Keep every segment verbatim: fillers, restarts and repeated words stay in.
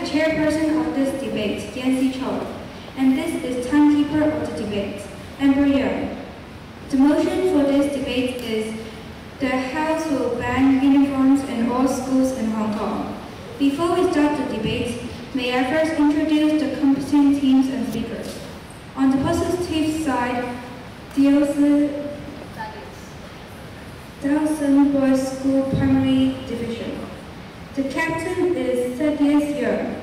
chairperson of this debate, Yancy Cho, and this is timekeeper of the debate, Amber Young. The motion for this debate is the House will ban uniforms in all schools in Hong Kong. Before we start the debate, may I first introduce the competing teams and speakers. On the positive side, Diocesan Diocesan Boys School Primary Division. The captain is Thaddeus Young.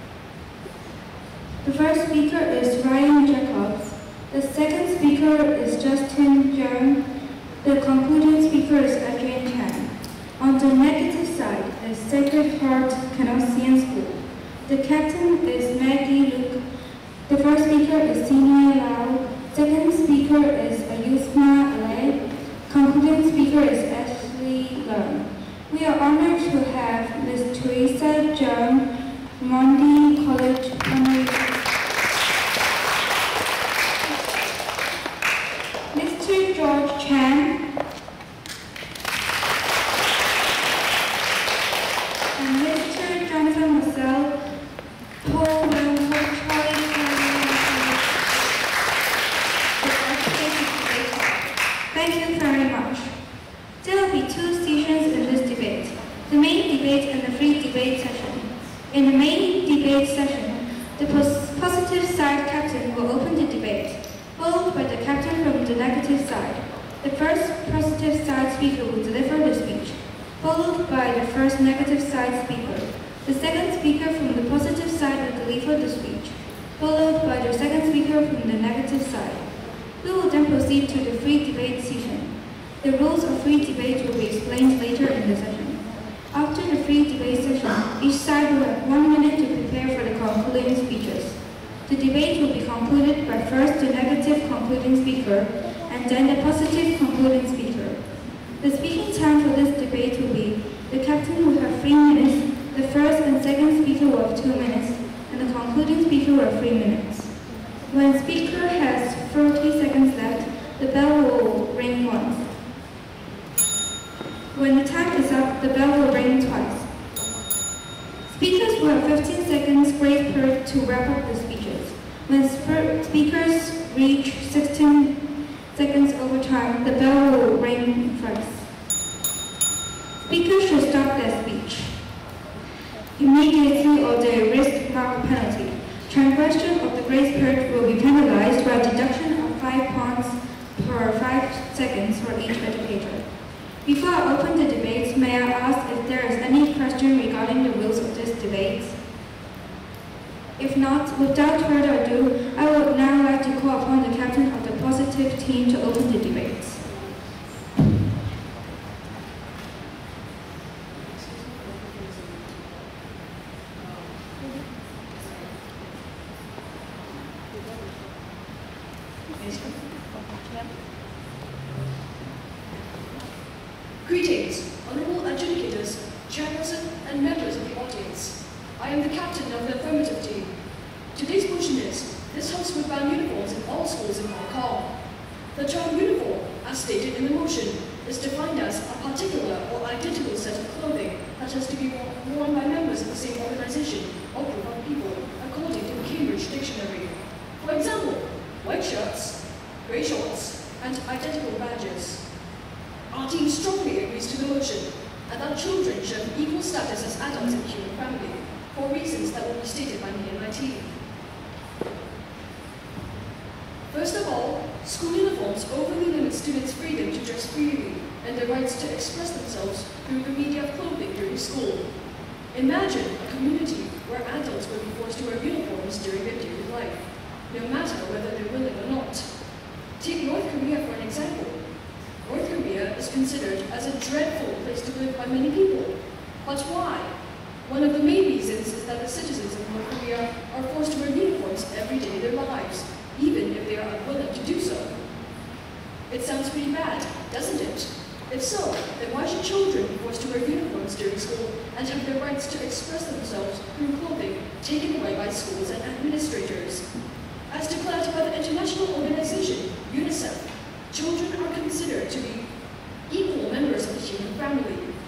The first speaker is Ryan Jacobs. The second speaker is Justin Young. The concluding speaker is Adrian Chan. On the negative side is Sacred Heart Canossian School. The captain is Maggie Luke. The first speaker is Senior Lau. Second speaker is Ayusma Ale. Concluding speaker is Ashley Leung. We are honored to have Miz Teresa Jung, Mondi College Primary. Mister George Chan, and Mister Jonathan Marcel, Paul Wilcox, Charlie Thank you very much. There will be two sessions in this debate, the main debate and the free debate session. In the main debate session, the pos positive side captain will open the debate, followed by the captain from the negative side. The first positive side speaker will deliver the speech, followed by the first negative side speaker. The second speaker from the positive side will deliver the speech, followed by the second speaker from the negative side. We will then proceed to the free debate session. The rules of free debate will be explained later in the session. After the free debate session, each side will have one minute to prepare for the concluding speeches. The debate will be concluded by first the negative concluding speaker, and then the positive concluding speaker. The speaking time for this debate will be, the captain will have three minutes, the first and second speaker will have two minutes, and the concluding speaker will have three minutes. When the speaker has thirty seconds left, the bell will ring once. When the time is up, the bell will ring twice. Speakers will have fifteen seconds grace period to wrap up the speeches. When speakers reach sixteen seconds over time, the bell will ring thrice. Speakers should stop their speech immediately or they risk mark penalty. Transgression of the grace period will be penalized by a deduction of five points per five seconds for each educator. Before I open the debate, may I ask if there is any question regarding the rules of this debate? If not, without further ado, I would now like to call upon the captain of the positive team to open the debate. Greetings, honorable adjudicators, chairperson, and members of the audience. I am the captain of the affirmative team. Today's motion is, this House will ban uniforms in all schools in Hong Kong. The term uniform, as stated in the motion, is defined as a particular or identical set of clothing that has to be worn by members of the same organization or group of people, according to the Cambridge Dictionary. For example, white shirts, grey shorts, and identical badges. Our team strongly agrees to the motion, and that children should have equal status as adults in the human family, for reasons that will be stated by me and my team. First of all, school uniforms overly limit students' freedom to dress freely and their rights to express themselves through the media of clothing during school. Imagine a community where adults would be forced to wear uniforms during their daily life, no matter whether they're willing or not. Take North Korea for an example. North Korea is considered as a dreadful place to live by many people. But why? One of the main reasons is that the citizens of North Korea are forced to wear uniforms every day of their lives, even if they are unwilling to do so. It sounds pretty bad, doesn't it? If so, then why should children be forced to wear uniforms during school and have their rights to express themselves through clothing taken away by schools and administrators? As declared by the international organization, UNICEF, children are considered to be equal members of the human family.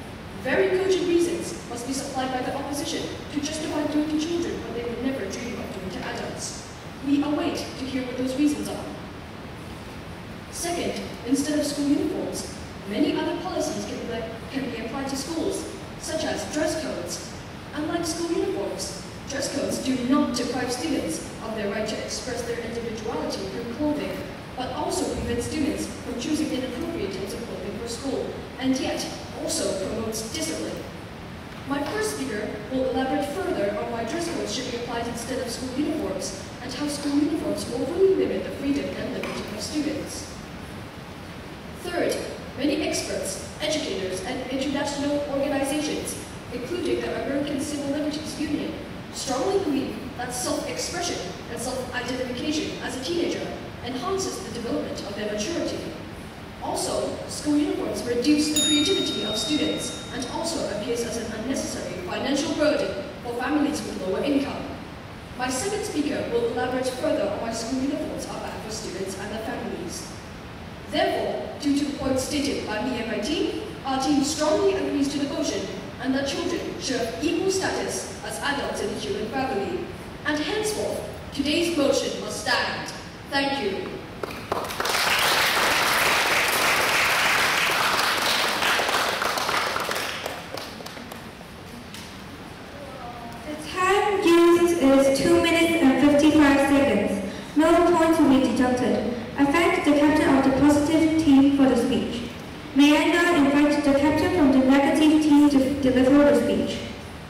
Very cogent reasons must be supplied by the opposition to justify doing to children what they would never dream of doing to adults. We await to hear what those reasons are. Second, instead of school uniforms, many other policies can be, can be applied to schools, such as dress codes. Unlike school uniforms, dress codes do not deprive students of their right to express their individuality through clothing, but also prevent students from choosing inappropriate types of clothing for school, and yet also promotes discipline. My first speaker will elaborate further on why dress codes should be applied instead of school uniforms, and how school uniforms overly limit the freedom and liberty of students. Third, many experts, educators, and international organizations, including the American Civil Liberties Union, strongly believe that self-expression and self-identification as a teenager enhances the development of their maturity. Also, school uniforms reduce the creativity of students and also appears as an unnecessary financial burden for families with lower income. My second speaker will elaborate further on why school uniforms are bad for students and their families. Therefore, due to the points stated by me and my team, our team strongly agrees to the motion and that children should have equal status as adults in the human family. And henceforth, today's motion must stand. Thank you. The time used is two minutes and fifty-five seconds. No points will be deducted. I thank the captain of the positive team for the speech. May I now invite the captain from the negative team to deliver the speech.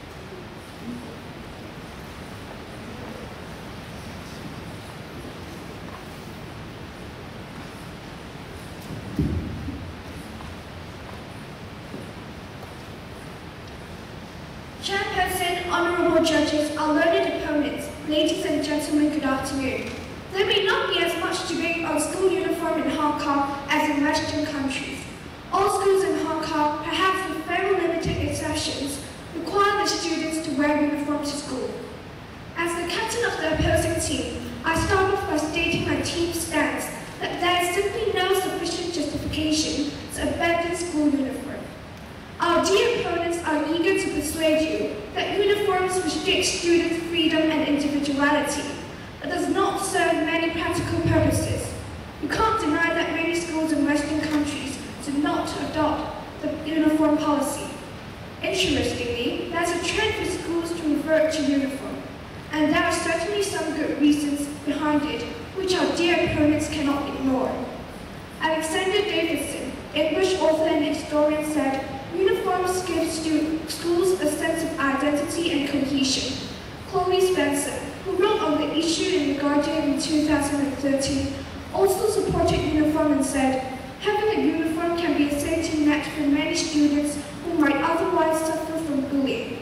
Chairperson, honourable judges, our learned opponents, ladies and gentlemen, good afternoon. There may not be as much debate on school uniform in Hong Kong as in Western countries. All schools in Hong Kong, perhaps with very limited exceptions, require the students to wear uniforms to school. As the captain of the opposing team, I start off by stating my team's stance that there is simply no sufficient justification to abandon school uniform. Our dear opponents are eager to persuade you that uniforms restrict students' freedom and individuality. It does not serve many practical purposes. You can't deny that many schools in Western countries do not adopt the uniform policy. Interestingly, there's a trend for schools to revert to uniform, and there are certainly some good reasons behind it, which our dear opponents cannot ignore. Alexander Davidson, English author and historian, said, "Uniforms give schools a sense of identity and cohesion." Chloe Spencer, who wrote on the issue in The Guardian in two thousand thirteen, also supported uniform and said, "Having a uniform can be a safety net for many students who might otherwise suffer from bullying."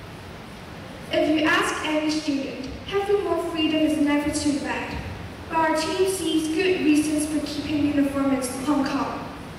If you ask any student, having more freedom is never too bad, but our team sees good reasons for keeping uniform in Hong Kong.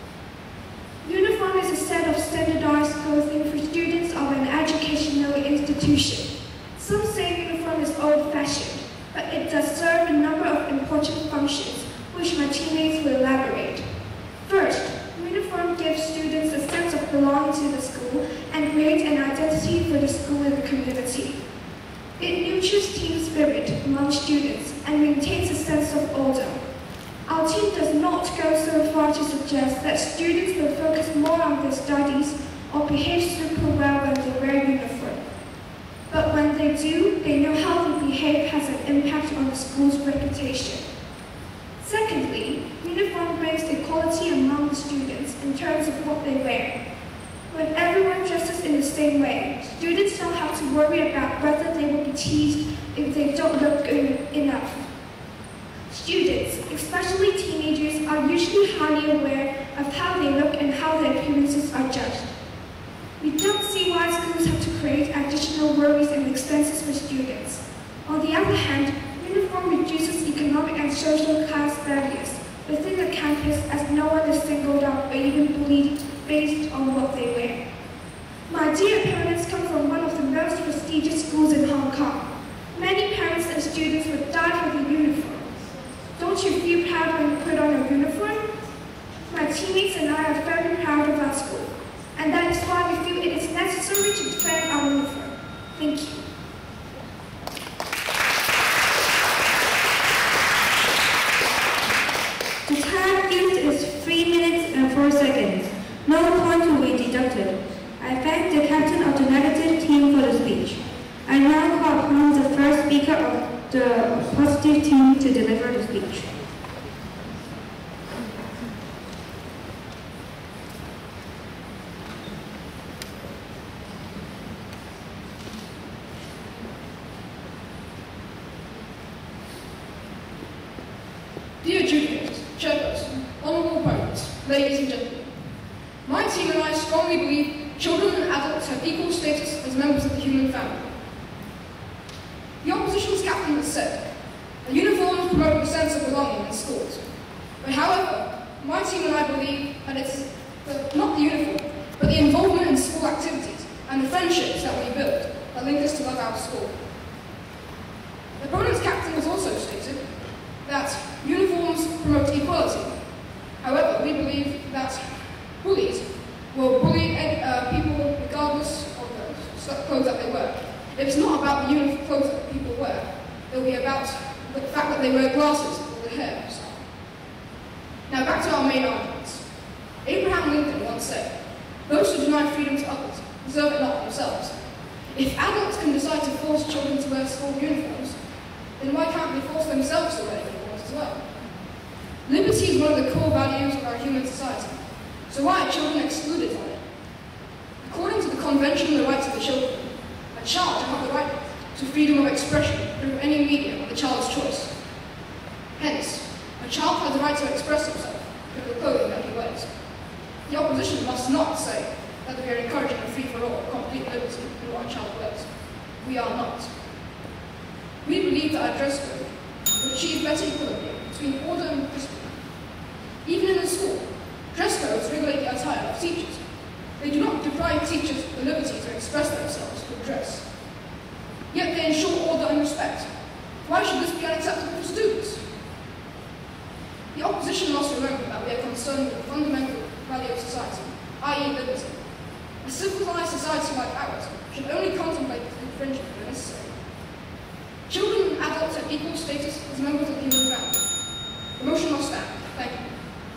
Uniform is a set of standardized clothing for students of an educational institution. Some say uniform is old-fashioned, but it does serve a number of important functions, which my teammates will elaborate. First, uniform gives students a sense of belonging to the school and creates an identity for the school and the community. It nurtures team spirit among students and maintains a sense of order. Our team does not go so far to suggest that students will focus more on their studies or behave super well when they wear uniform. But when they do, they know how they behave has an impact on the school's reputation. Secondly, uniform brings equality among the students in terms of what they wear. When everyone dresses in the same way, students don't have to worry about whether they will be teased if they don't look good enough. Students, especially teenagers, are usually highly aware of how they look and how their appearances are judged. We don't see why schools have to create additional worries and expenses for students. On the other hand, uniform reduces economic and social class barriers within the campus, as no one is singled out or even bullied based on what they wear. My dear opponents come from one of the most prestigious schools in Hong Kong. Many parents and students would die for the uniform. Don't you feel proud when you put on a uniform? My teammates and I are very proud of our school, and and that is why we feel it is necessary to defend our uniform. Thank you. The time used is three minutes and four seconds. No point will be deducted. I thank the captain of the negative team for the speech. I now call upon the first speaker of the positive team to deliver the speech. Dear juniors, chairperson, honourable opponents, ladies and gentlemen, my team and I strongly believe children and adults have equal status as members of the human family. The opposition's captain has said that uniforms promote a sense of belonging in schools. But however, my team and I believe that it's the, not the uniform, but the involvement in school activities and the friendships that we build that link us to love our school. The opponent's captain has also stated that uniforms promote equality. However, we believe that bullies will bully uh, people regardless of the clothes that they wear. If it's not about the uniform clothes that people wear, it will be about the fact that they wear glasses or the hair style. Now back to our main arguments. Abraham Lincoln once said, "Those who deny freedom to others deserve it not themselves." If adults can decide to force children to wear school uniforms, then why can't they force themselves to wear uniforms as well? Liberty is one of the core values of our human society, so why are children excluded from it? According to the Convention on the Rights of the Children, a child should have the right to freedom of expression through any medium of the child's choice. Hence, a child has the right to express himself through the clothing that he wears. The opposition must not say that we are encouraging a free-for-all, complete liberty in what a child wears. We are not. We believe that our dress code will achieve better equilibrium between order and discipline. Even in the school, dress codes regulate the attire of teachers. They do not deprive teachers the liberty to express themselves through dress. Yet they ensure order and respect. Why should this be unacceptable for students? The opposition must remember that we are concerned with the fundamental value of society, that is liberty. A civilized society like ours should only contemplate infringement when necessary. Children and adults have equal status as members of the human family. The motion must stand. Thank you.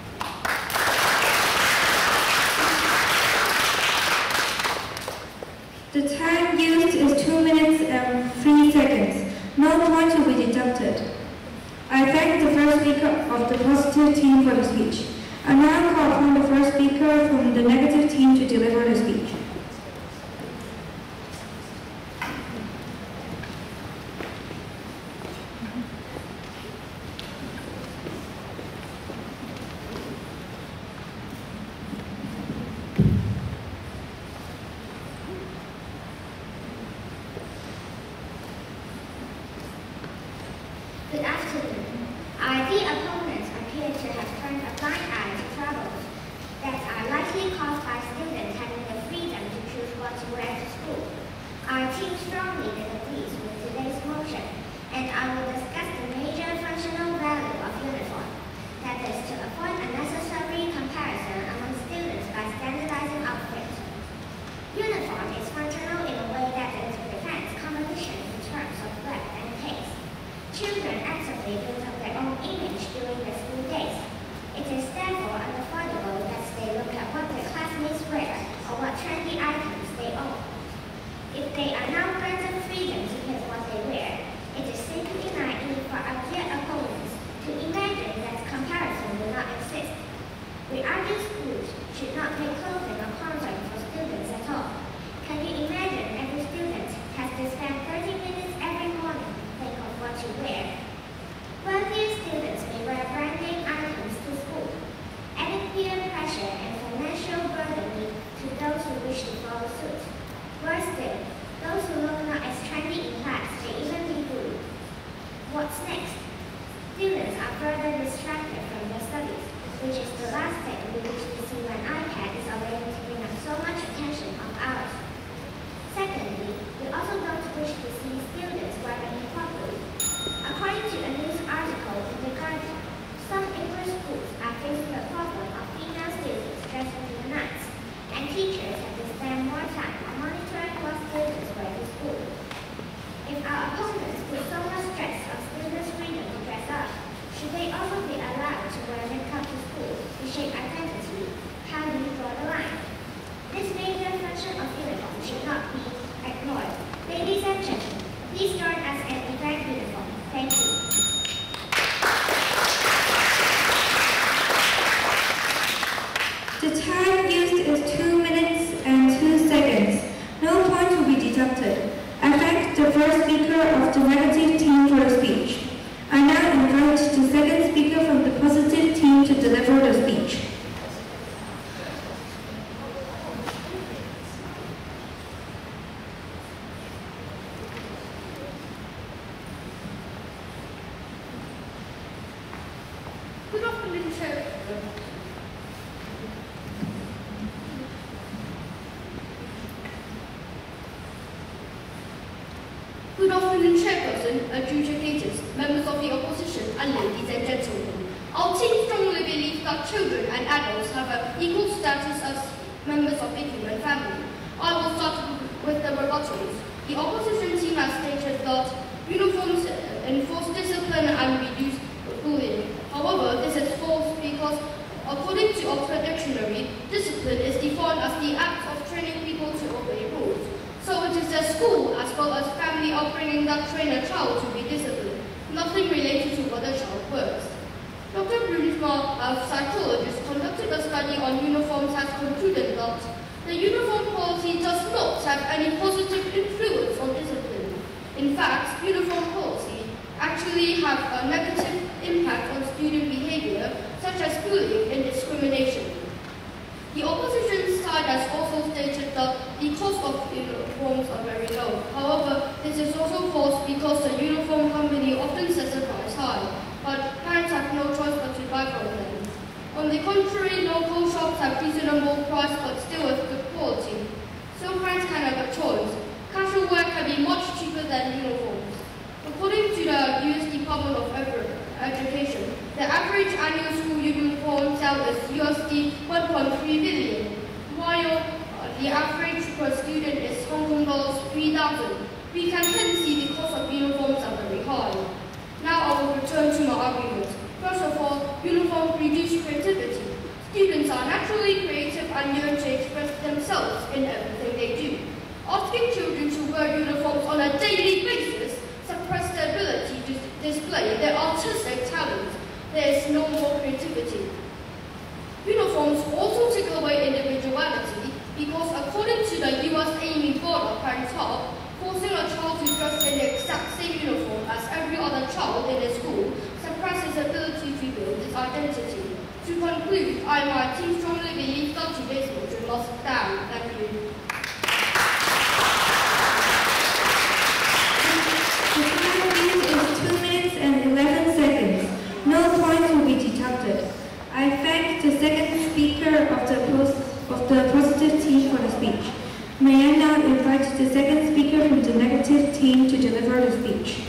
The time used is two minutes and three seconds. No point will be deducted. I thank the first speaker of the positive team for the speech. I now call upon the first speaker from the negative team to deliver the speech. Good afternoon. Uh, the opponents appear to have turned a blind eye to troubles that are likely caused by students having the freedom to choose what to wear to school. Our team strongly disagrees with today's motion, and I will discuss the major functional value of uniform, that is, to avoid unnecessary comparison among students by standardizing outfits. Uniform is functional in a way that it prevents competition in terms of breadth and taste. Children actively build up their own image during the school days. It is therefore unavoidable that they look at what their classmates wear or what trendy items they own. If they are now granted freedom to pick what they wear, it is simply naive for our dear opponents to imagine that comparison will not exist. We argue schools should not make clothing a concern for students at all. Can you imagine every student has to spend thirty minutes every morning to think of what to wear? Wealthier students may wear brand name items to school, adding peer pressure and financial burden to those who wish to follow suit. Worse still, those who look not as trendy in class may even be bullied. What's next? Students are further distracted from their studies, which is the last thing we wish to see when iPad is already taking up so much attention of ours. Secondly, we also don't wish to see students wearing improperly. According to a news article in The time used is two minutes and two seconds. No point will be deducted. I thank the first speaker of the negative team for the speech. I now invite the second speaker from the positive team to deliver the speech. Good afternoon, Chair. Good afternoon, Chairperson, adjudicators, members of the opposition, and ladies and gentlemen. Our team strongly believes that children and adults have an equal status as members of the human family. I will start with the rebuttals. The opposition team has stated that uniforms enforce discipline and reduce bullying. However, this is false because, according to Oxford Dictionary, discipline is defined as the act of training people to obey rules. So it is the school as well as family upbringing that train a child to be disciplined, nothing related to what the child wears. Doctor Brunisma, a psychologist, conducted a study on uniforms, has concluded that the uniform policy does not have any positive influence on discipline. In fact, uniform policy actually have a negative impact on student behavior, such as bullying and discrimination. The opposition side has also stated that the cost of uniforms are very low. However, this is also false because the uniform company often sets the price high, but parents have no choice but to buy from them. On the contrary, local shops have reasonable price but still with good quality. So parents can have a choice. Casual wear can be much cheaper than uniforms. According to the U S Department of Education, the average annual school uniform sale is U S D one point three billion, while uh, the average per student is Hong Kong dollars three thousand. We can hence see the cost of uniforms are very high. Now I will return to my argument. First of all, uniforms reduce creativity. Students are naturally creative and yearn to express themselves in everything they do. Asking children to wear uniforms on a daily basis suppress their ability to display their artistic talent. There is no more creativity. Uniforms also take away individuality because, according to the U S Army Board of Parents' Health, forcing a child to dress in the exact same uniform as every other child in the school suppresses his ability to build his identity. To conclude, I and my team strongly believe that today's motion must stand. Thank you. two minutes and eleven seconds. No points will be deducted. I thank the second speaker of the, post, of the positive team for the speech. May I now invite the second speaker from the negative team to deliver the speech.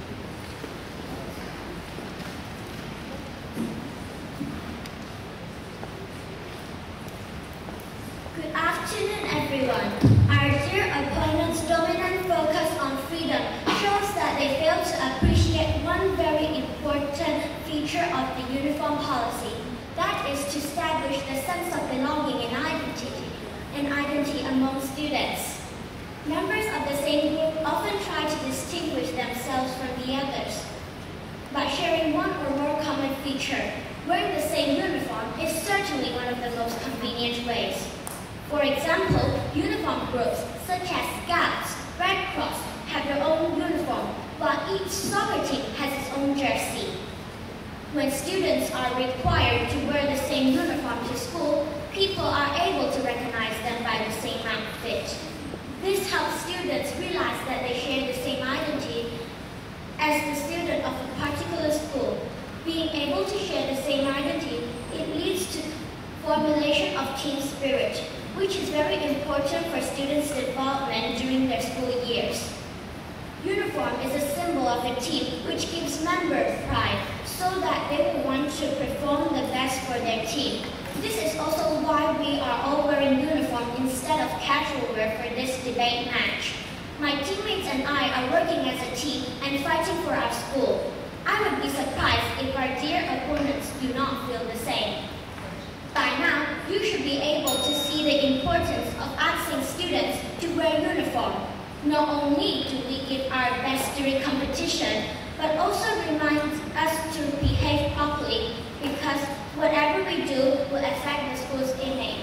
Good afternoon, everyone. Our dear opponent's dominant focus on freedom shows that they fail to appreciate one very important feature of the uniform policy. That is to establish the sense of belonging and identity, and identity among students. Members of the same group often try to distinguish themselves from the others by sharing one or more common feature. Wearing the same uniform is certainly one of the most convenient ways. For example, uniform groups such as Scouts, Red Cross have their own uniform, while each soccer team has its own jersey. When students are required to wear the same uniform to school, people are able to recognize them by the same outfit. This helps students realize that they share the same identity as the student of a particular school. Being able to share the same identity, it leads to formulation of team spirit, which is very important for students' development during their school years. Uniform is a symbol of a team which gives members pride so that they will want to perform the best for their team. This is also why we are all wearing uniform instead of casual wear for this debate match. My teammates and I are working as a team and fighting for our school. I would be surprised if our dear opponents do not feel the same. By now, you should be able to see the importance of asking students to wear uniform. Not only do we give our best during competition, but also reminds us to behave properly, because whatever we do will affect the school's image.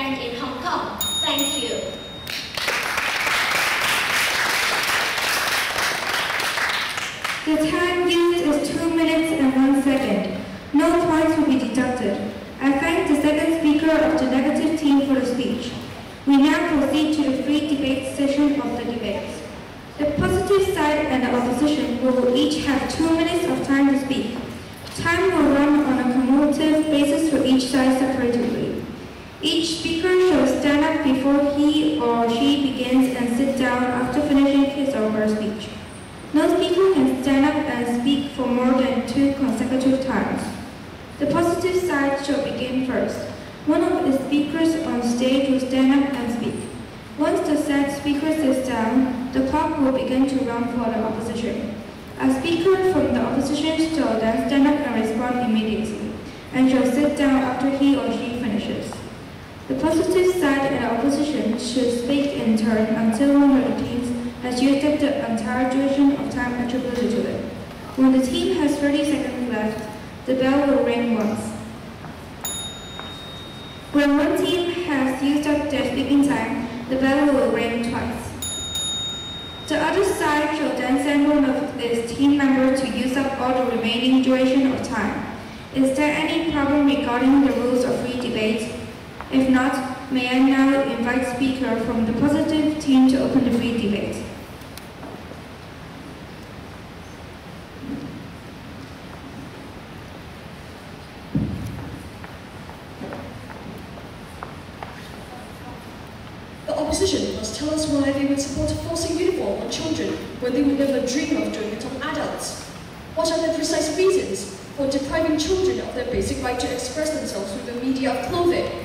event in Hong Kong. Thank you. The time used is two minutes and one second. No points will be deducted. I thank the second speaker of the negative team for the speech. We now proceed to the free debate session of the debates. The positive side and the opposition will each have two minutes of time to speak. Time will run on a cumulative basis for each side separately. Each speaker shall stand up before he or she begins and sit down after finishing his or her speech. No speaker can stand up and speak for more than two consecutive times. The positive side shall begin first. One of the speakers on stage will stand up and speak. Once the said speaker sits down, the clock will begin to run for the opposition. A speaker from the opposition shall then stand up and respond immediately, and shall sit down after he or she finishes. The positive side and the opposition should speak in turn until one of the teams has used up the entire duration of time attributed to it. When the team has thirty seconds left, the bell will ring once. When one team has used up their speaking time, the bell will ring twice. The other side shall then send one of its team members to use up all the remaining duration of time. Is there any problem regarding the rules of free debate? If not, may I now invite speaker from the positive team to open the free debate. The opposition must tell us why they would support forcing uniform on children when they would never dream of doing it on adults. What are the precise reasons for depriving children of their basic right to express themselves through the media of clothing?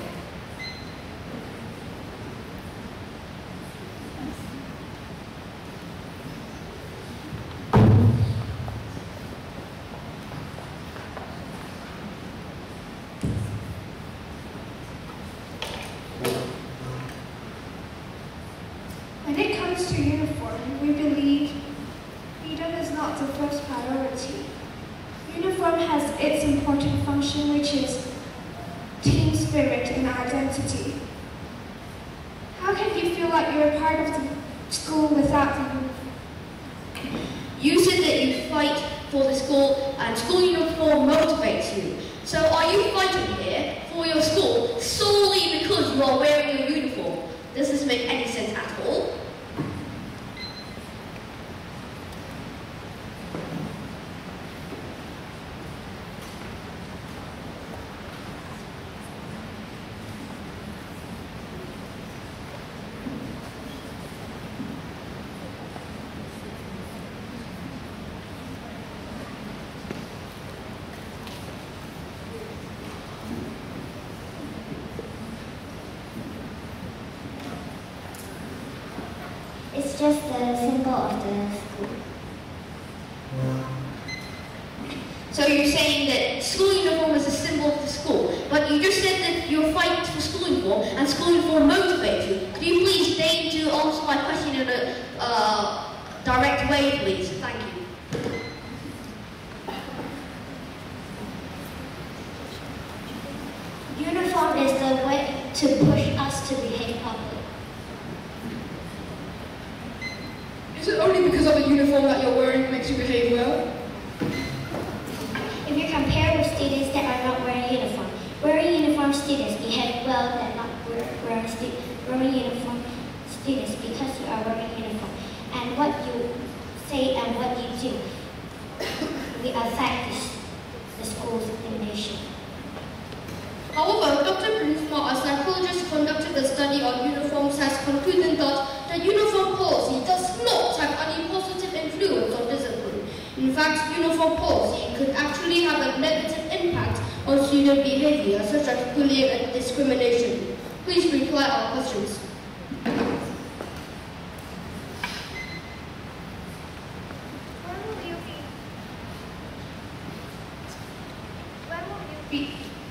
When it comes to uniform, we believe freedom is not the first priority. Uniform has its important function, which is team spirit and identity. How can you feel like you're a part of the school without the uniform? You said that you fight for the school and school uniform motivates you. So are you fighting here for your school solely because you are wearing your uniform? Does this make any sense at all? It's just the symbol of the school. So you're saying that school uniform is a symbol of the school, but you just said that you're fighting for school uniform and school uniform motivates you. Could you please deign to answer my question in a uh, direct way, please? Thank you. Uniform is the way to push us to behave properly. Is it only because of the uniform that you're wearing that makes you behave well? If you compare with students that are not wearing uniform, wearing uniform students behave well than not wearing, stu wearing uniform students because you are wearing uniform. And what you say and what you do will affect the, the school's nation. However, Doctor Brinsma, a psychologist who conducted a study on uniforms, has concluded that the uniform policy does not have any positive influence on discipline. In fact, uniform policy could actually have a negative impact on student behavior, such as bullying and discrimination. Please reply our questions. When will you be? When will you be?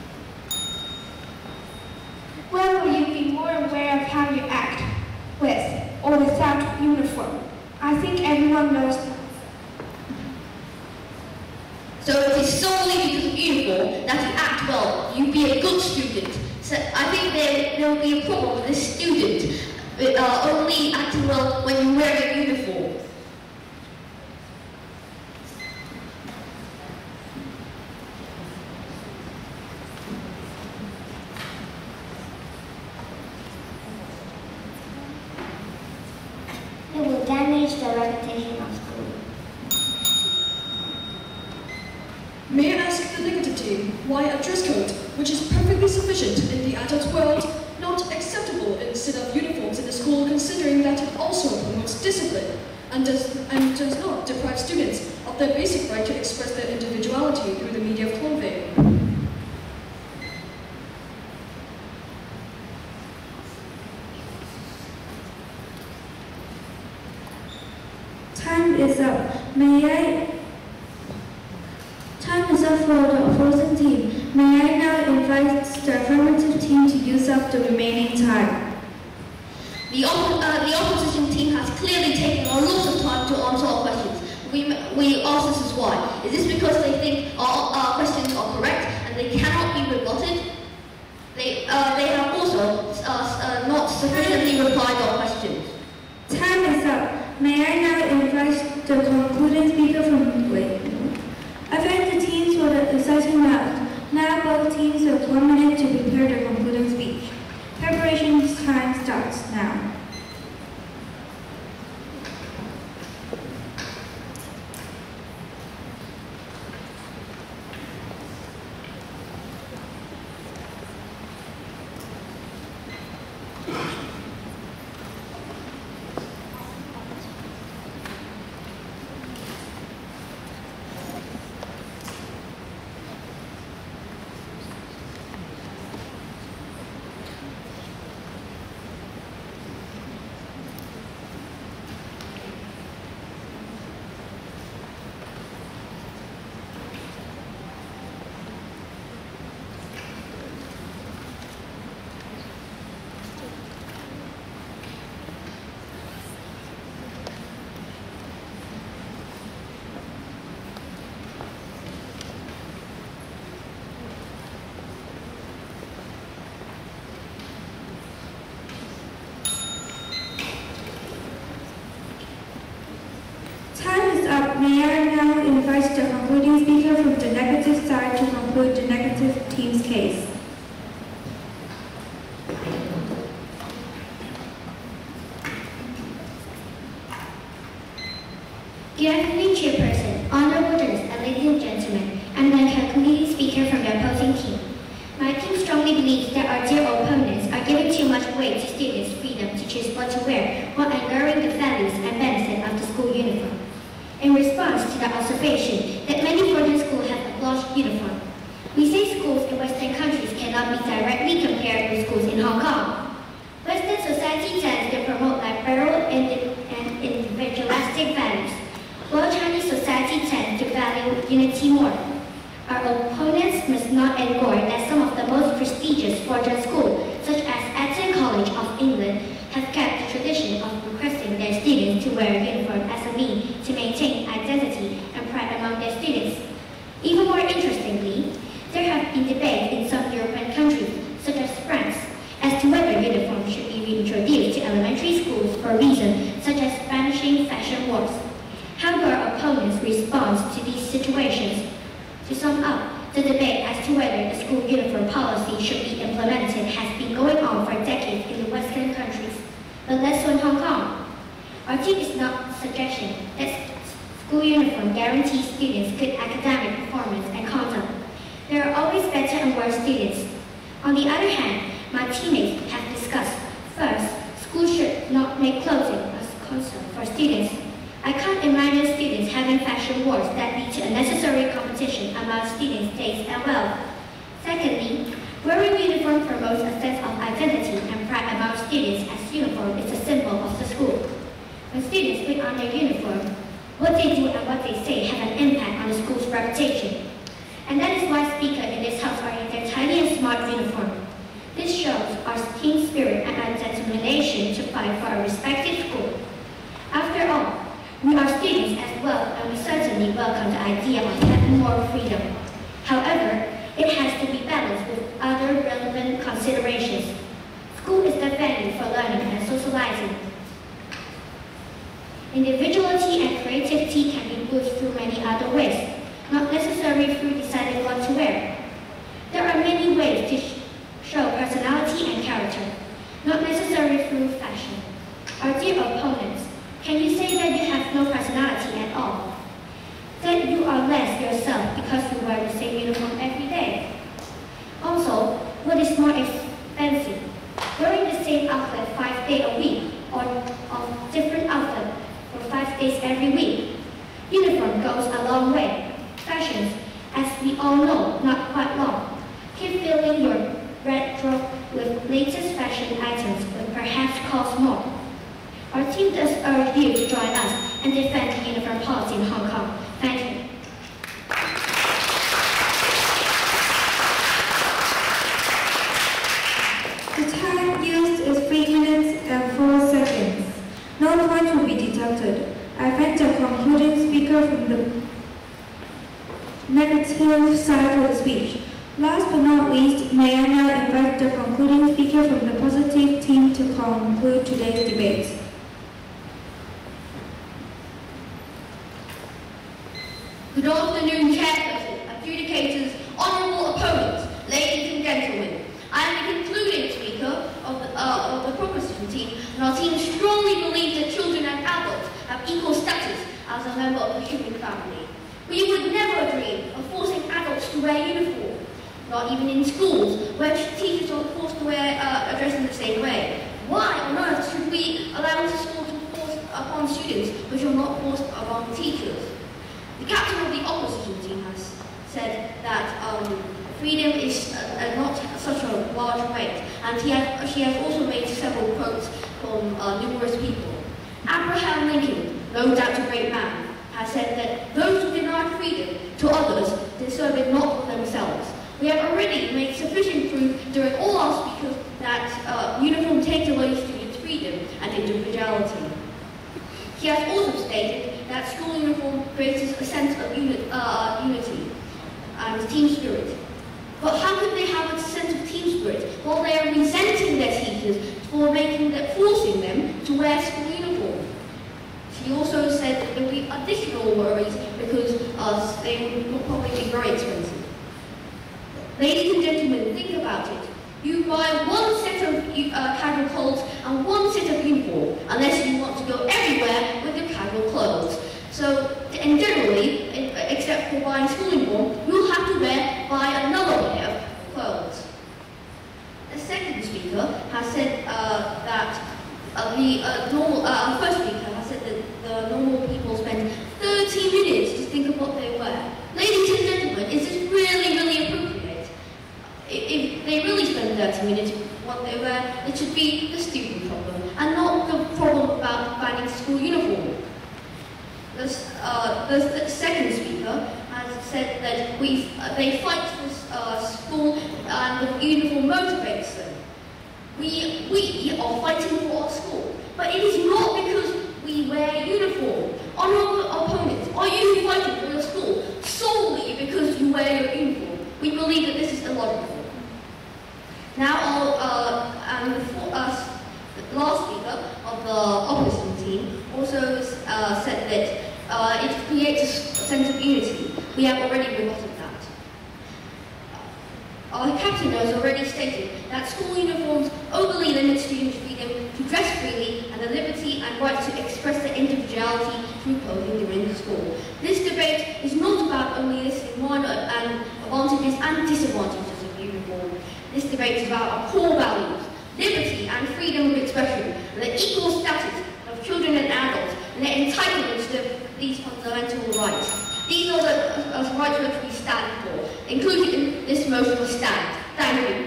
When will you be more aware of how you act with or without uniform? I think everyone knows now. So it is solely because of uniform that you act well, you be a good student. So I think there, there will be a problem with the student uh, only acting well when you wear a uniform. It will damage the reputation of school. May I ask the negative team why a dress code, which is perfectly sufficient in the adult world, not acceptable instead of uniforms in the school, considering that it also promotes discipline and does, and does not deprive students of their basic right to express their individuality through the media of clothing? Time is up. May I? Time is up for the opposing team. May I now invite the affirmative team to use up the remaining time? The, op uh, the opposition team has clearly taken a lot of time to answer our questions. We, we ask this is why. Is this because they think our, our questions are correct and they cannot be rebutted? They, uh, they have also uh, uh, not sufficiently replied our questions. Time is up. May I now invite the concluding speaker from Wait. I thank the teams for the exciting round. Now both teams have one minute to prepare their concluding speech. Preparation time starts now. May I now invite the concluding speaker from the negative side to conclude the negative team's case. Good afternoon, Chairperson, honorable guests, and ladies and gentlemen. I'm the concluding speaker from the opposing team. My team strongly believes that our dear opponents are giving too much weight to students' freedom to choose what to wear while ignoring the values and benefits of the school uniform. In response to the observation that many foreign schools have abolished uniform, we say schools in Western countries cannot be directly compared with schools in Hong Kong. Western society tends to promote liberal and individualistic values, while Chinese society tends to value unity more. Our opponents must not ignore that some of the most prestigious foreign schools, such as Eton College of England, have kept the tradition of requesting their students to wear a uniform as a means to maintain identity and pride among their students. Even more interestingly, there have been debates in some European countries, such as France, as to whether uniforms should be reintroduced to elementary schools for reasons such as banishing fashion wars. How do our opponents respond to these situations? To sum up, the debate as to whether the school uniform policy should be implemented has been going on for decades in the Western countries, but less so in Hong Kong. Our team is not suggesting that school uniform guarantees students good academic performance and conduct. There are always better and worse students. On the other hand, my teammates have discussed, first, schools should not make clothing a concern for students. I can't imagine students having fashion wars that lead to unnecessary competition among students' taste and wealth. Secondly, wearing uniform promotes a sense of identity and pride among students, as uniform is a symbol of the school. When students put on their uniform, what they do and what they say have an impact on the school's reputation. And that is why speakers in this house are in their tiny and smart uniform. This shows our team spirit and our determination to fight for our respective school. After all, we are students as well, and we certainly welcome the idea of having more freedom. However, it has to be balanced with other relevant considerations. Individuality and creativity can be boosted through many other ways, not necessarily through deciding what to wear. There are many ways to sh show personality and character, not necessarily through fashion. Our dear opponents, can you say that you have no personality at all? That you are less yourself because you wear the same uniform every day? Also, what is more expensive? Wearing the same outfit five days a week or of different outfit for five days every week? Uniform goes a long way. Fashions, as we all know, not quite long. Keep filling your wardrobe with latest fashion items that perhaps cost more. Our team does urge you to join us and defend the uniform policy in Hong Kong. Thank you. The time used is three minutes and four seconds. No point will be deducted. I thank the concluding speaker from the negative side of the speech. Last but not least, may I now invite the concluding speaker from the positive team to conclude today's debate. Good afternoon, Chairperson, adjudicators, honourable opponents, ladies and gentlemen. I am the concluding speaker of the, uh, of the proposition team, and our team strongly believes that children and adults have equal status as a member of the human family. We would never dream of forcing adults to wear uniform, not even in schools, where teachers are forced to wear uh, a dress in the same way. Why on earth should we allow the school to force upon students which are not forced upon teachers? The captain of the opposition team has said that um, freedom is uh, uh, not such a large weight, and he has, she has also made several quotes from uh, numerous people. Abraham Lincoln, no doubt a great man, has said that those who deny freedom to others deserve it not for themselves. We have already made sufficient proof during all our speeches that uh, uniform takes away students' freedom and individuality. He has also stated that school uniform creates a sense of uni uh, unity and team spirit. But how could they have a sense of team spirit while they are resenting their teachers for making them, forcing them to wear school uniform? She also said that there will be additional worries because uh, they will probably be very expensive. Ladies and gentlemen, think about it. You buy one set of uh, casual clothes and one set of uniform, unless you want to go everywhere with your casual clothes. So, and generally, except for buying school uniform, you'll have to wear buy another pair of clothes. The second speaker has said uh, that uh, the uh, normal, uh, first speaker has said that the normal people spend thirty minutes to think of what they wear. Ladies and gentlemen, is this really, really appropriate? If they really spend thirty minutes what they wear, it should be the student problem, and not the problem about banning school uniform. The, uh, the, the second speaker has said that we, uh, they fight for uh, school and the uniform motivates them. We, we are fighting for our school, but it is not because we wear uniform. Honourable opponents, are you fighting for your school solely because you wear your uniform? We believe that this is illogical. Now, I'll, uh, and for us, the last speaker of the opposition team also uh, said that uh, it creates a sense of unity. We have already rebutted that. Our captain has already stated that school uniforms overly limit students' freedom to dress freely and the liberty and right to express their individuality through clothing during the school. This debate is not about only listing one and advantages and disadvantages of uniform. This debate is about our core values, liberty and freedom of expression, and the equal status of children and adults, and their entitlements to these fundamental rights. These are the uh, rights which we stand for, including in this motion we stand. Thank you.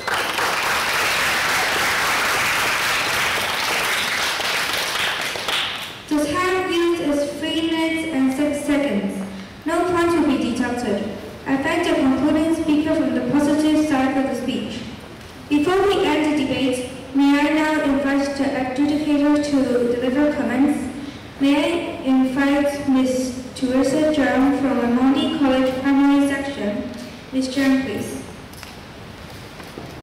The time used is three minutes and six seconds. No points will be deducted. I thank the concluding speaker from the positive side of the speech. Before we end the debate, may I now invite the adjudicator to deliver comments. May I invite Miz Teresa Zhang from Raimondi College Primary Section. Miz Zhang, please.